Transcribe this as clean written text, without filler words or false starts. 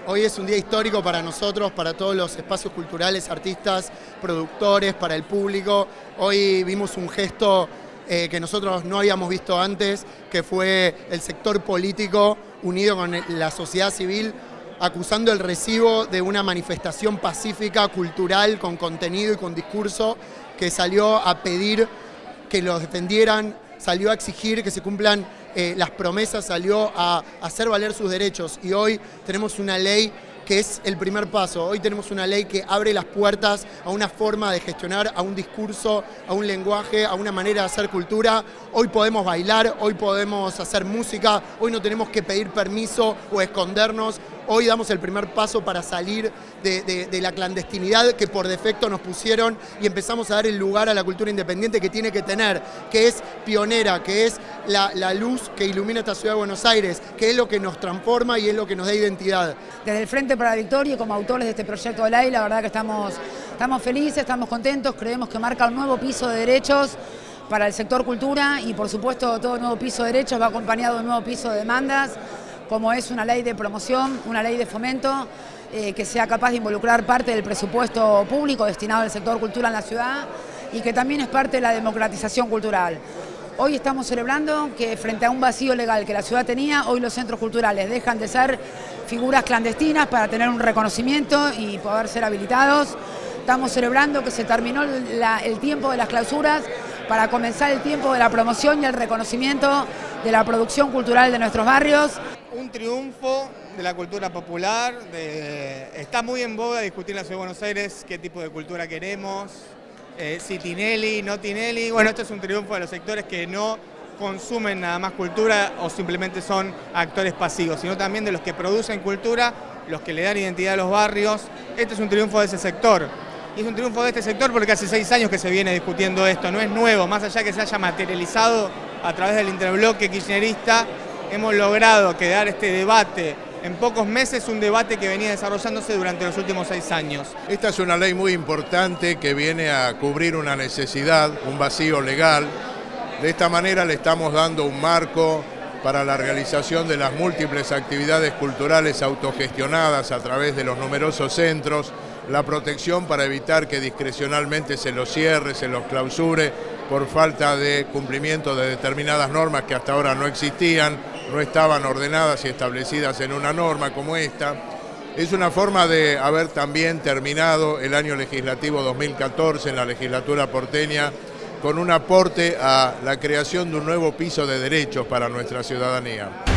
Hoy es un día histórico para nosotros, para todos los espacios culturales, artistas, productores, para el público. Hoy vimos un gesto que nosotros no habíamos visto antes, que fue el sector político unido con la sociedad civil, acusando el recibo de una manifestación pacífica, cultural, con contenido y con discurso, que salió a pedir que los defendieran, salió a exigir que se cumplan las promesas, salió a hacer valer sus derechos. Y hoy tenemos una ley que es el primer paso. Hoy tenemos una ley que abre las puertas a una forma de gestionar, a un discurso, a un lenguaje, a una manera de hacer cultura. Hoy podemos bailar, hoy podemos hacer música, hoy no tenemos que pedir permiso o escondernos. Hoy damos el primer paso para salir de la clandestinidad que por defecto nos pusieron y empezamos a dar el lugar a la cultura independiente que tiene que tener, que es pionera, que es la luz que ilumina esta ciudad de Buenos Aires, que es lo que nos transforma y es lo que nos da identidad. Desde el Frente para la Victoria y como autores de este proyecto de ley, la verdad que estamos felices, estamos contentos, creemos que marca un nuevo piso de derechos para el sector cultura y por supuesto todo nuevo piso de derechos va acompañado de un nuevo piso de demandas, como es una ley de promoción, una ley de fomento, que sea capaz de involucrar parte del presupuesto público destinado al sector cultura en la ciudad y que también es parte de la democratización cultural. Hoy estamos celebrando que frente a un vacío legal que la ciudad tenía, hoy los centros culturales dejan de ser figuras clandestinas para tener un reconocimiento y poder ser habilitados. Estamos celebrando que se terminó el tiempo de las clausuras para comenzar el tiempo de la promoción y el reconocimiento de la producción cultural de nuestros barrios. Un triunfo de la cultura popular, está muy en boga discutir en la Ciudad de Buenos Aires qué tipo de cultura queremos, si Tinelli, no Tinelli. Bueno, este es un triunfo de los sectores que no consumen nada más cultura o simplemente son actores pasivos, sino también de los que producen cultura, los que le dan identidad a los barrios. Este es un triunfo de ese sector. Y es un triunfo de este sector porque hace 6 años que se viene discutiendo esto, no es nuevo, más allá que se haya materializado a través del interbloque kirchnerista, hemos logrado quedar este debate en pocos meses, un debate que venía desarrollándose durante los últimos 6 años. Esta es una ley muy importante que viene a cubrir una necesidad, un vacío legal. De esta manera le estamos dando un marco para la realización de las múltiples actividades culturales autogestionadas a través de los numerosos centros, la protección para evitar que discrecionalmente se los cierre, se los clausure por falta de cumplimiento de determinadas normas que hasta ahora no existían, no estaban ordenadas y establecidas en una norma como esta. Es una forma de haber también terminado el año legislativo 2014 en la legislatura porteña con un aporte a la creación de un nuevo piso de derechos para nuestra ciudadanía.